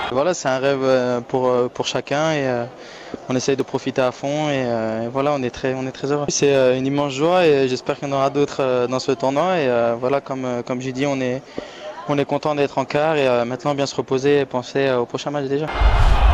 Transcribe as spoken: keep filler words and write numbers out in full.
Voilà, c'est un rêve pour, pour chacun et euh, on essaye de profiter à fond et, euh, et voilà, on est très, on est très heureux. C'est euh, une immense joie et j'espère qu'il y en aura d'autres euh, dans ce tournoi et euh, voilà, comme, euh, comme j'ai dit, on est, on est content d'être en quart et euh, maintenant bien se reposer et penser euh, au prochain match déjà.